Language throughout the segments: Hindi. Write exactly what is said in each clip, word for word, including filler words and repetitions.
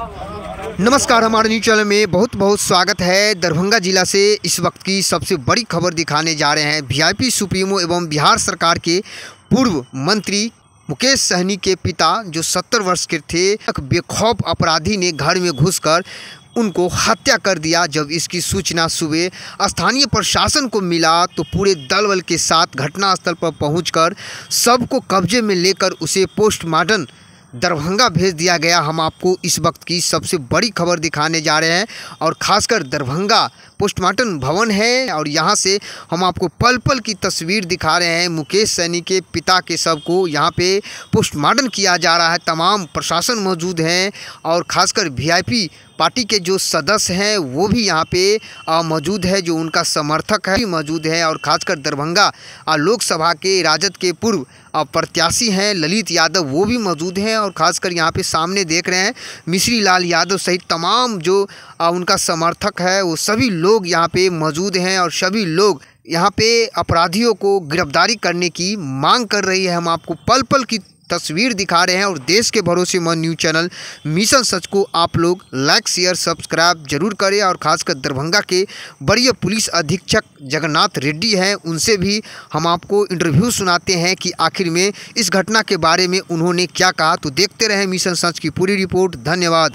नमस्कार, हमारे न्यूज चैनल में बहुत बहुत स्वागत है। दरभंगा जिला से इस वक्त की सबसे बड़ी खबर दिखाने जा रहे हैं। वीआईपी सुप्रीमो एवं बिहार सरकार के पूर्व मंत्री मुकेश सहनी के पिता जो सत्तर वर्ष के थे, एक बेखौफ अपराधी ने घर में घुसकर उनको हत्या कर दिया। जब इसकी सूचना सुबह स्थानीय प्रशासन को मिला तो पूरे दल बल के साथ घटनास्थल पर पहुंचकर सबको कब्जे में लेकर उसे पोस्टमार्टम दरभंगा भेज दिया गया। हम आपको इस वक्त की सबसे बड़ी खबर दिखाने जा रहे हैं और ख़ासकर दरभंगा पोस्टमार्टम भवन है और यहाँ से हम आपको पल पल की तस्वीर दिखा रहे हैं। मुकेश सहनी के पिता के शव को यहाँ पे पोस्टमार्टम किया जा रहा है। तमाम प्रशासन मौजूद हैं और ख़ासकर वीआईपी पार्टी के जो सदस्य हैं वो भी यहाँ पे मौजूद है, जो उनका समर्थक है मौजूद है और ख़ासकर दरभंगा लोकसभा के राजद के पूर्व प्रत्याशी हैं ललित यादव, वो भी मौजूद हैं और ख़ासकर यहाँ पे सामने देख रहे हैं मिश्री लाल यादव सहित तमाम जो उनका समर्थक है वो सभी लोग यहाँ पे मौजूद हैं और सभी लोग यहाँ पे अपराधियों को गिरफ्तारी करने की मांग कर रही है। हम आपको पल पल की तस्वीर दिखा रहे हैं और देश के भरोसेमंद न्यूज़ चैनल मिशन सच को आप लोग लाइक शेयर सब्सक्राइब जरूर करें। और ख़ासकर दरभंगा के वरीय पुलिस अधीक्षक जगन्नाथ रेड्डी हैं, उनसे भी हम आपको इंटरव्यू सुनाते हैं कि आखिर में इस घटना के बारे में उन्होंने क्या कहा। तो देखते रहें मिशन सच की पूरी रिपोर्ट। धन्यवाद।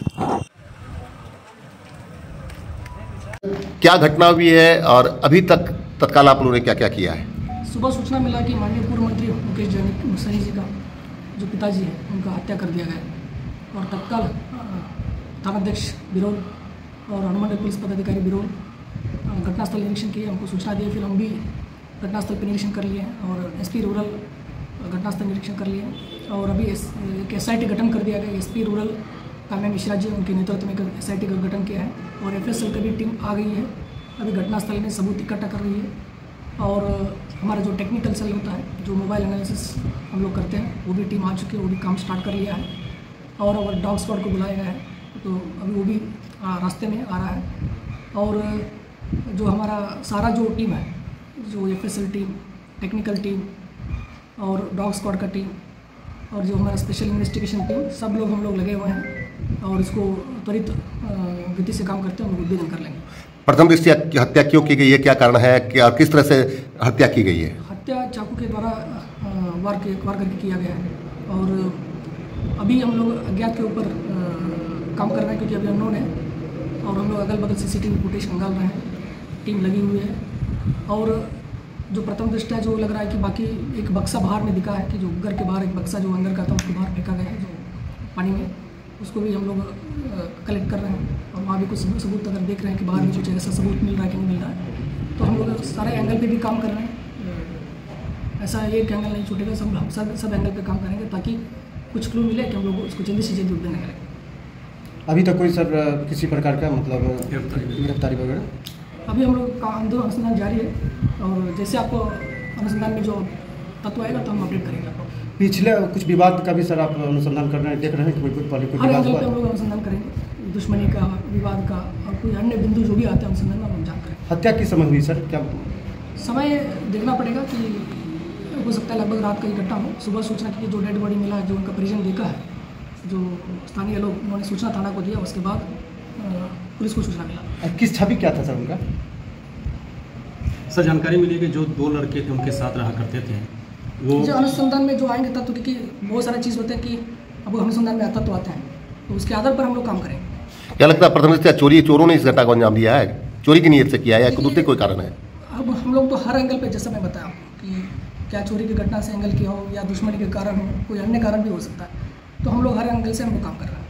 क्या घटना हुई है और अभी तक तत्काल आप लोगों ने क्या क्या किया है? सुबह सूचना मिला कि माननीय पूर्व मंत्री मुकेश सहनी जी का जो पिताजी है उनका हत्या कर दिया गया और तत्काल थानाध्यक्ष बिरोल और अनुमंडल पुलिस पदाधिकारी बिरोल घटनास्थल निरीक्षण किए, हमको सूचना दी। फिर हम भी घटनास्थल पर निरीक्षण कर लिए और एसपी रूरल घटनास्थल निरीक्षण कर लिए और अभी एस एक एस आई टी गठन कर दिया गया। एसपी रूरल काम्या मिश्रा जी उनके नेतृत्व में एस आई टी का गठन किया है और एफ एस एल की भी टीम आ गई है। अभी घटनास्थल में सबूत इकट्ठा कर रही है और हमारा जो टेक्निकल सेल होता है जो मोबाइल एनालिसिस हम लोग करते हैं वो भी टीम आ चुकी है, वो भी काम स्टार्ट कर लिया है और और डॉग स्क्वाड को बुलाया गया है तो अभी वो भी रास्ते में आ रहा है। और जो हमारा सारा जो टीम है, जो F S L team, technical team और डॉग स्क्वाड का टीम और जो हमारा स्पेशल इन्वेस्टिगेशन टीम, सब लोग हम लोग लगे हुए हैं और इसको त्वरित गति से काम करते हैं, हम उद्भेदन कर लेंगे। प्रथम दृष्टया हत्या क्यों की गई है, क्या कारण है, क्या किस तरह से हत्या की गई है? हत्या चाकू के द्वारा वार के वार करके किया गया है और अभी हम लोग अज्ञात के ऊपर काम कर रहे हैं क्योंकि अभी अननोन है और हम लोग अगल बगल सीसीटीवी फुटेज खंगाल रहे हैं, टीम लगी हुई है। और जो प्रथम दृष्टया जो लग रहा है कि बाकी एक बक्सा बाहर में दिखा है कि जो घर के बाहर एक बक्सा जो अंदर का था उसको बाहर फेंका गया है जो पानी में, उसको भी हम लोग कलेक्ट कर रहे हैं और वहाँ भी कुछ सबूत अगर देख रहे हैं कि बाहर में कुछ ऐसा सबूत मिल रहा है कि नहीं मिल रहा है तो हम लोग सारे एंगल पे भी काम कर रहे हैं। ऐसा एक एंगल नहीं छूटेगा, सब हम सब सब एंगल पे काम करेंगे ताकि कुछ क्लू मिले कि हम लोग उसको जल्दी से जल्दी उद्भेदन करेंगे। अभी तक कोई सर किसी प्रकार का मतलब गिरफ्तारी वगैरह? अभी हम लोग का आंदोलन अनुसंधान जारी है और जैसे आपको अनुसंधान में जो तत्व आएगा तो हम अपडेट करेंगे आपको। पिछले कुछ विवाद का भी सर आप अनुसंधान कर रहे हैं, देख रहे हैं कि कोई पहले कोई हर विवाद एंगल पे हम लोग अनुसंधान करेंगे, दुश्मनी का, विवाद का और कोई अन्य बिंदु जो भी आते हैं अनुसंधान में हम जान करेंगे। हत्या किस समय हुई सर? क्या समय देखना पड़ेगा कि हो सकता है लगभग रात का ही घटना हो। सुबह सूचना की जो डेड बॉडी मिला है, जो उनका परिजन देखा है, जो स्थानीय लोग उन्होंने सूचना थाना को दिया, उसके बाद पुलिस को सूचना मिला। किस छवि क्या था सर उनका? सर जानकारी मिली कि जो दो लड़के थे उनके साथ रहा करते थे वो जो अनुसंधान में जो आएंगे तत्व, क्योंकि बहुत सारा चीज़ होता है कि अब अनुसंधान में आता तो आते हैं तो उसके आधार पर हम लोग काम करेंगे। क्या लगता है प्रथम दृष्टया चोरी चोरों ने इस घटना को अंजाम दिया है, चोरी की नीयत से किया है या दूसरे कोई कारण है? अब हम लोग तो हर एंगल पे, जैसा मैं बताया कि क्या चोरी की घटना से एंगल किया हो या दुश्मनी के कारण हो, कोई अन्य कारण भी हो सकता है, तो हम लोग हर एंगल से हम लोग काम कर रहे हैं।